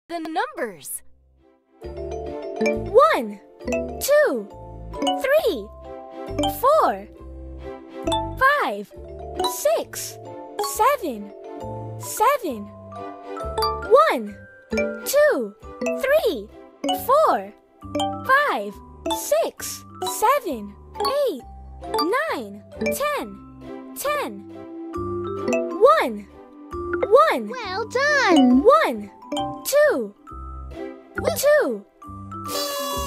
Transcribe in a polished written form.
the numbers. 1, 2, 3, 4, 5, 6, 7, 7. 1, 2, 3, 4, 5, 6, 7, 8, 9, 10, 10. 1, 1. Well done! 1, 2, 2.